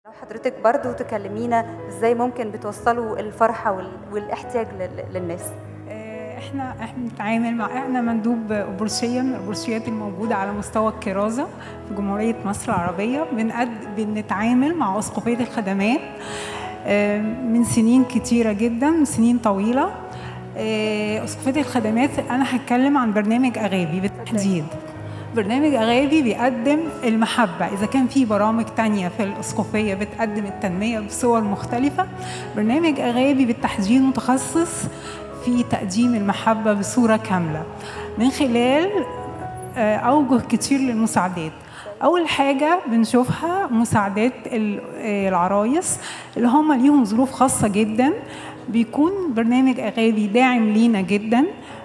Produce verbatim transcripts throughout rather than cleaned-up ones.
لو حضرتك برضو تكلمينا ازاي ممكن بتوصلوا الفرحة وال... والاحتياج لل... للناس. احنا احنا بنتعامل مع احنا مندوب أبروسية من الأبروسيات الموجودة على مستوى الكرازة في جمهورية مصر العربية. بنقد بنتعامل مع أسقفية الخدمات من سنين كتيرة جدا، من سنين طويلة. أسقفية الخدمات أنا هتكلم عن برنامج أغابي بالتحديد. برنامج أغابي بيقدم المحبة. إذا كان في برامج تانية في الأسقفية بتقدم التنمية بصور مختلفة، برنامج أغابي بالتحديد متخصص في تقديم المحبة بصورة كاملة من خلال أوجه كتير للمساعدات. أول حاجة بنشوفها مساعدات العرايس اللي هم ليهم ظروف خاصة جدا. بيكون برنامج أغابي داعم لينا جدا.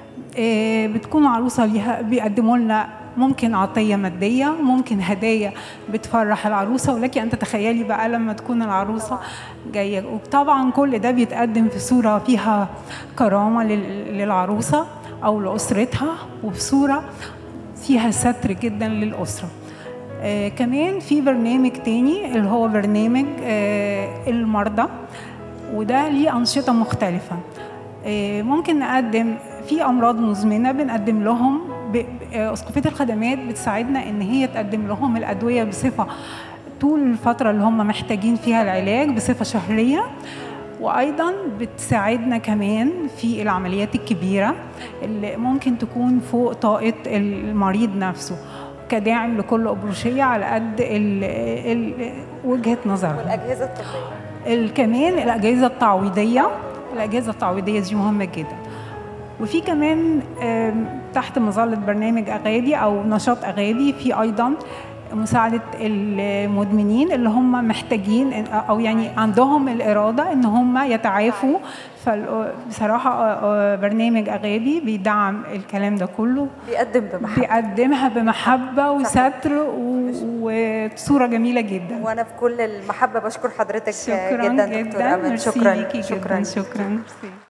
بتكون عروسة ليها بيقدموا لنا ممكن عطية مادية، ممكن هدايا بتفرح العروسة، ولكن أن تتخيلي بقى لما تكون العروسة جاية. وطبعا كل ده بيتقدم في صورة فيها كرامة للعروسة أو لأسرتها، وبصورة فيها ستر جدا للأسرة. آه كمان في برنامج تاني اللي هو برنامج آه المرضى، وده ليه أنشطة مختلفة. آه ممكن نقدم في أمراض مزمنة بنقدم لهم. أسقفية الخدمات بتساعدنا إن هي تقدم لهم الأدوية بصفة طول الفترة اللي هم محتاجين فيها العلاج بصفة شهرية. وأيضا بتساعدنا كمان في العمليات الكبيرة اللي ممكن تكون فوق طاقة المريض نفسه، كداعم لكل أبروشية على قد ال ال وجهة نظرها. والأجهزة الطبية كمان الأجهزة التعويضية. الأجهزة التعويضية دي مهمة جدا. وفي كمان تحت مظلة برنامج أغابي أو نشاط أغابي في أيضا مساعدة المدمنين اللي هم محتاجين أو يعني عندهم الإرادة إن هم يتعافوا. فبصراحة برنامج أغابي بيدعم الكلام ده كله، بيقدم بمحبة، بيقدمها بمحبة وستر وصورة جميلة جدا. وأنا بكل المحبة بشكر حضرتك شكرا جدا جدا دكتورة أمل. شكرا شكرا شكرا, شكرا.